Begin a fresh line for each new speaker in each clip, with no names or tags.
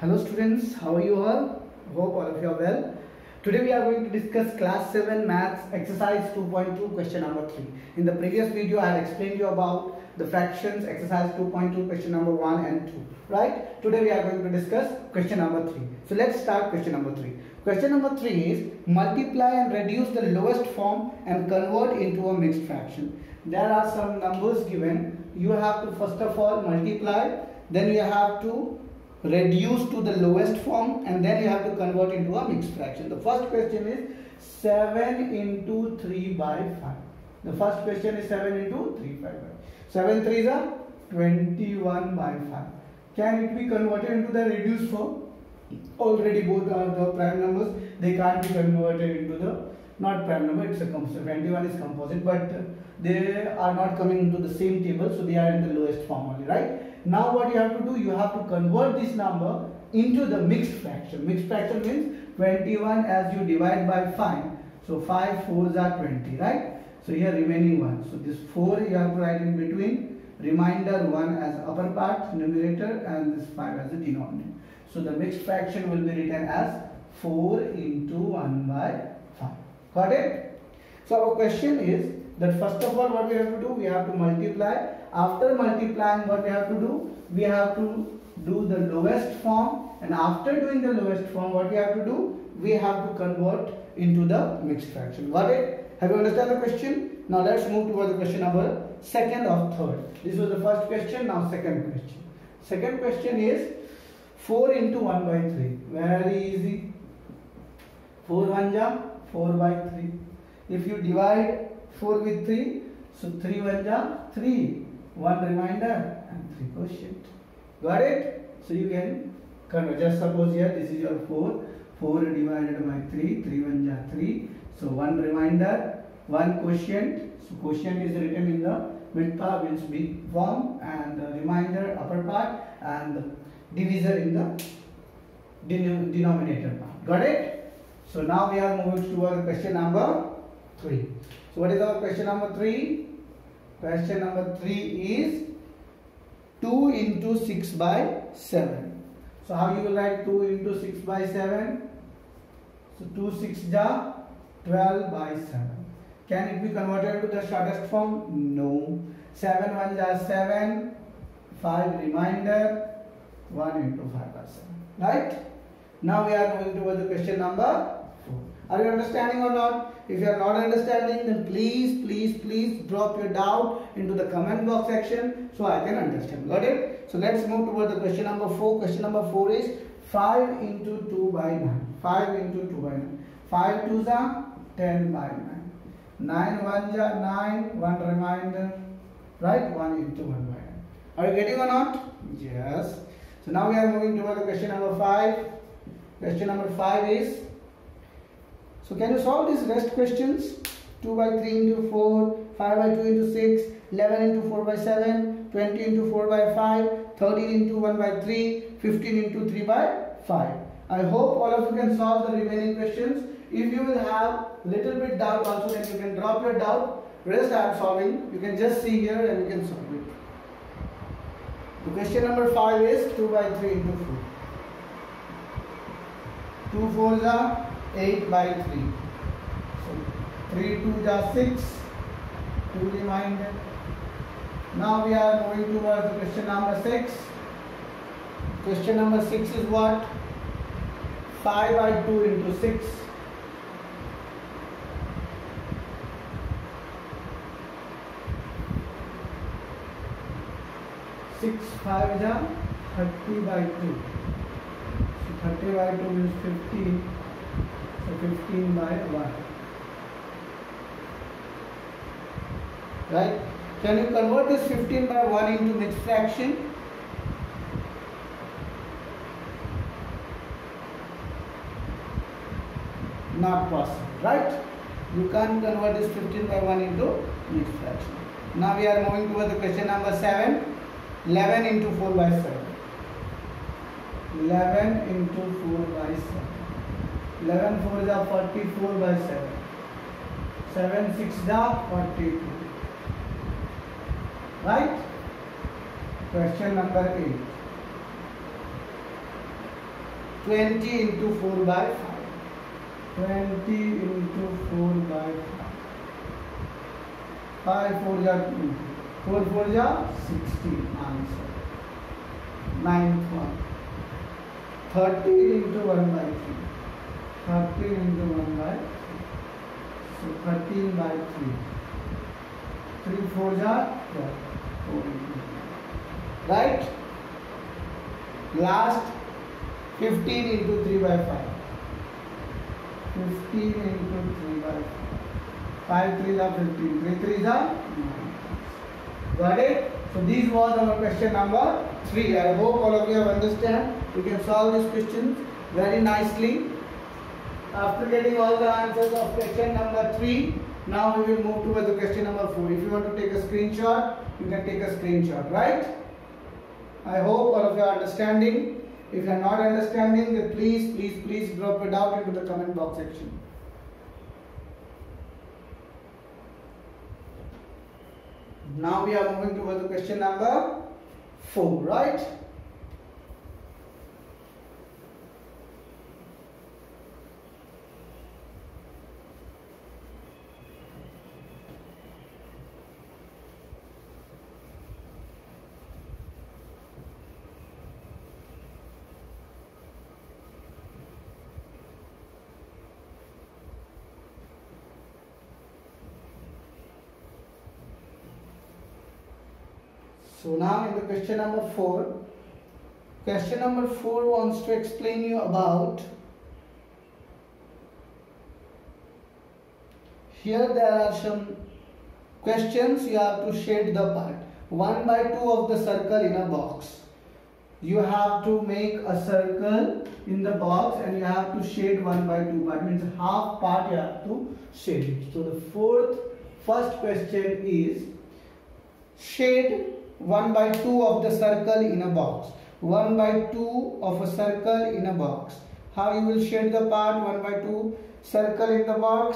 Hello students, how are you all? Hope all of you are well. Today we are going to discuss class 7 maths exercise 2.2 question number 3. In the previous video I had explained you about the fractions exercise 2.2 question number 1 and 2. Right? Today we are going to discuss question number 3. So let's start question number 3. Question number 3 is multiply and reduce the lowest form and convert into a mixed fraction. There are some numbers given. You have to first of all multiply, then you have to reduce to the lowest form, and then you have to convert into a mixed fraction. The first question is 7 into 3 by 5. The first question is 7 into 3 by 5. 7 3s are 21 by 5. Can it be converted into the reduced form? Already both are the prime numbers. They can't be converted into the not prime number. It's a composite. 21 is composite, but they are not coming into the same table, so they are in the lowest form only, right? Now what you have to do, you have to convert this number into the mixed fraction. Mixed fraction means 21 as you divide by 5. So 5 4s are 20, right? So here remaining 1. So this 4 you have to write in between. Remainder 1 as upper part, numerator, and this 5 as the denominator. So the mixed fraction will be written as 4 into 1 by 5. Got it? So our question is that first of all what we have to do, we have to multiply. After multiplying, what we have to do, we have to do the lowest form, and after doing the lowest form, what we have to do, we have to convert into the mixed fraction. Got it? Have you understand the question? Now let's move towards the question number second or third. This was the first question, now second question. Second question is 4 into 1 by 3. Very easy. 4 1 ja 4 by 3. If you divide 4 with 3, so 3 1 ja 3. 1 reminder and 3 quotient. Got it? So you can convert. Just suppose here this is your 4. 4 divided by 3. 3 1 ja 3. So 1 reminder, 1 quotient. So quotient is written in the mid part, means big form, and the remainder upper part, and the divisor in the denominator part. Got it? So now we are moving toward question number 3. So what is our question number 3? Question number 3 is 2 into 6 by 7. So how you will write 2 into 6 by 7? So 2 6 ja 12 by 7. Can it be converted to the shortest form? No. 7 1 ja 7. 5 remainder. 1 into 5 by 7. Right? Now we are moving towards the question number 4. Are you understanding or not? If you are not understanding, then please drop your doubt into the comment box section so I can understand. Got it? So let's move towards the question number 4. Question number 4 is 5 into 2 by 9. 5 into 2 by 9. 5 2s are 10 by 9. 9 1 ja 9. 1 reminder. Right? 1 into 1 by 9. Are you getting or not? Yes. So now we are moving towards the question number 5. Question number 5 is, so can you solve these rest questions? 2 by 3 into 4, 5 by 2 into 6, 11 into 4 by 7, 20 into 4 by 5, 13 into 1 by 3, 15 into 3 by 5. I hope all of you can solve the remaining questions. If you will have little bit doubt also, then you can drop your doubt. Rest I am solving. You can just see here and you can solve it. The question number 5 is 2 by 3 into 4. 2 4s are 8 by 3. So 3 2 ja 6. 2 remainder. Now we are moving towards the question number 6. Question number 6 is what? 5 by 2 into 6. 6 5 ja 30 by 2. So 30 by 2 is 15. So 15 by 1. Right? Can you convert this 15 by 1 into mixed fraction? Not possible, right? You can't convert this 15 by 1 into mixed fraction. Now we are moving towards the question number 7. 11 into 4 by 7. 11 into 4 by 7. 11 4 is 44 by 7. 7 6 is 42. Right? Question number 8. 20 into 4 by 5. 20 into 4 by 5. 5 4 ja 20. 4 4 ja 16. Answer. 9th one. 30 into 1 by 3. 13 into 1 by 3. So 13 by 3. 3 4 ja 12. 4 into 3. Right? Last 15 into 3 by 5. 15 into 3 by 5. 5 3 is 15. 3 3 is 9. Got it? So this was our question number 3. I hope all of you have understand. You can solve these questions very nicely. After getting all the answers of question number 3, now we will move towards the question number 4. If you want to take a screenshot, you can take a screenshot, right? I hope all of you are understanding. If you are not understanding, then please drop it out into the comment box section. Now we are moving towards the question number 4, right? So now in the question number 4, question number 4 wants to explain you about, here there are some questions you have to shade the part. 1 by 2 of the circle in a box. You have to make a circle in the box and you have to shade 1 by 2 part, means half part you have to shade it. So the first question is shade 1 by 2 of the circle in a box. 1 by 2 of a circle in a box. How you will shade the part 1 by 2 circle in the box?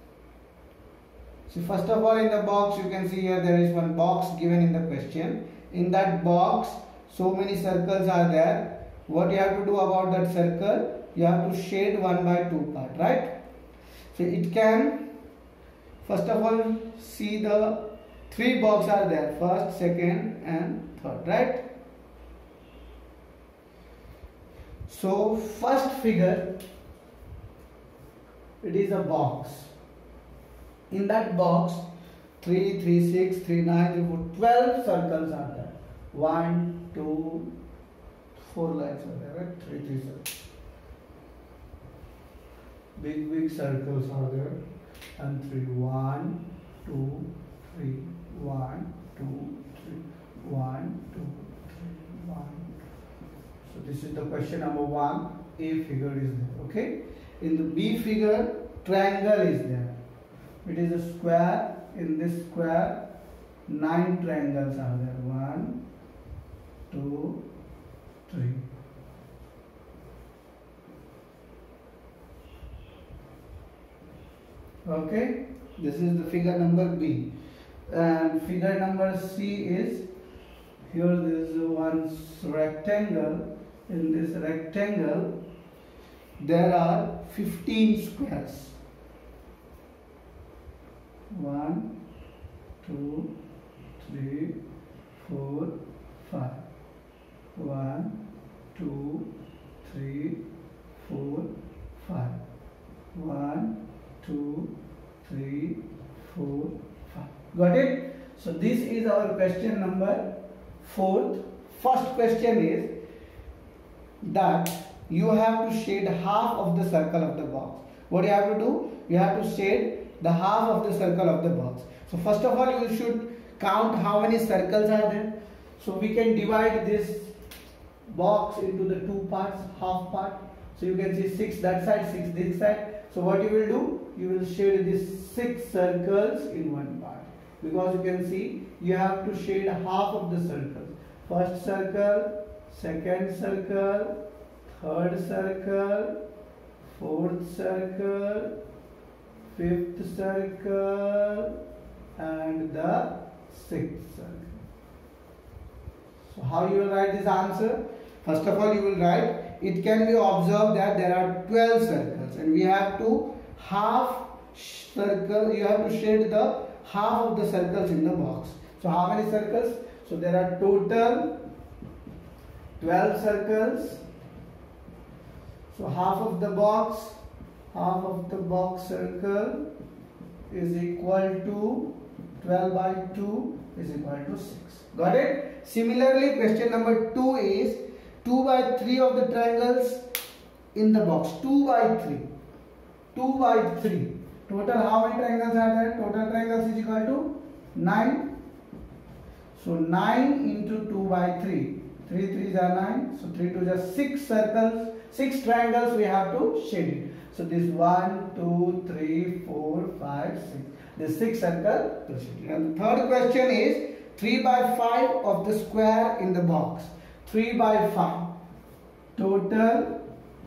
So first of all, in the box you can see here there is one box given in the question. In that box so many circles are there. What you have to do about that circle? You have to shade 1 by 2 part, right? So it can, first of all, see the 3 boxes are there, first, second and third, right? So first figure, it is a box. In that box 3, 3, 6, 3, 9, 12 circles are there. 1, 2, 4 lines are there, right? 3, 3 circles. Big circles are there. And 3, 1, 2, 3, 1, 2, 3, 1, 2, 3, 1. So this is the question number 1. A figure is there, okay? In the B figure, triangle is there. It is a square. In this square, 9 triangles are there. 1, 2, 3. Okay, this is the figure number B. And figure number C is, here there is one rectangle. In this rectangle there are 15 squares. 1, 2, 3, 4, 5. 1, 2, 3, 4, 5. 1, 2, 3, 4, 5. Got it? So this is our question number 4. First question is that you have to shade half of the circle of the box. What you have to do? You have to shade the half of the circle of the box. So first of all, you should count how many circles are there. So we can divide this box into the 2 parts, half part. So you can see 6 that side, 6 this side. So what you will do? You will shade these 6 circles in one part. Because you can see you have to shade half of the circles. First circle, second circle, third circle, fourth circle, fifth circle, and the sixth circle. So how you will write this answer? First of all, you will write, it can be observed that there are 12 circles and we have to half circle, you have to shade the half of the circles in the box. So how many circles? So there are total 12 circles. So half of the box circle is equal to 12 by 2 is equal to 6. Got it? Similarly, question number 2 is 2 by 3 of the triangles in the box. 2 by 3. 2 by 3. Total how many triangles are there? Total triangles is equal to 9. So 9 into 2 by 3. 3 3s are 9. So 3 2s are 6 circles. 6 triangles we have to shade it. So this 1, 2, 3, 4, 5, 6. This 6 circle. And the third question is 3 by 5 of the square in the box. 3 by 5. Total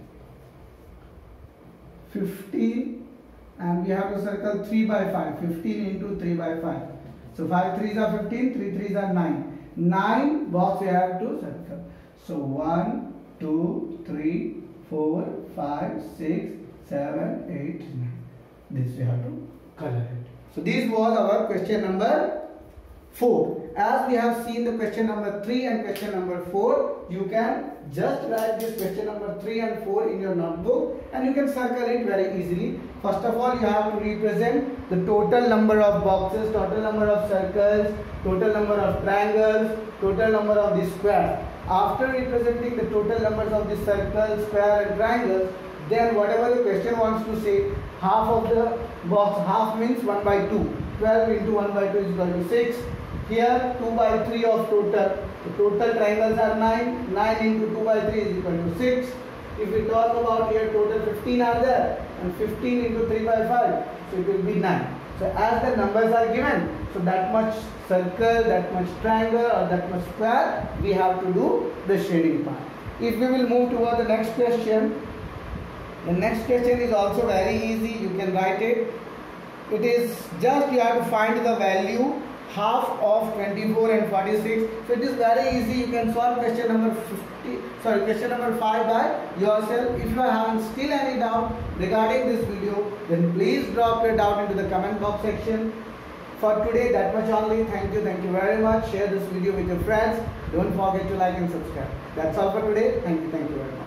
15. And we have to circle 3 by 5. 15 into 3 by 5. So 5 3s are 15. 3 3s are 9. 9 box we have to circle. So 1, 2, 3, 4, 5, 6, 7, 8, 9. This we have to color it. So this was our question number 4. As we have seen the question number 3 and question number 4, you can just write this question number 3 and 4 in your notebook and you can circle it very easily. First of all, you have to represent the total number of boxes, total number of circles, total number of triangles, total number of the square. After representing the total numbers of the circles, square and triangles, then whatever the question wants to say, half of the box, half means 1 by 2. 12 into 1 by 2 is equal to 6. Here 2 by 3 of total. The total triangles are 9. 9 into 2 by 3 is equal to 6. If we talk about here, total 15 are there. And 15 into 3 by 5. So it will be 9. So as the numbers are given, so that much circle, that much triangle or that much square, we have to do the shading part. If we will move toward the next question, the next question is also very easy. You can write it. It is just you have to find the value half of 24 and 46. So it is very easy. You can solve question number 5 by yourself. If you are having still any doubt regarding this video, then please drop your doubt into the comment box section. For today, that much only. Thank you very much. Share this video with your friends. Don't forget to like and subscribe. That's all for today. Thank you very much.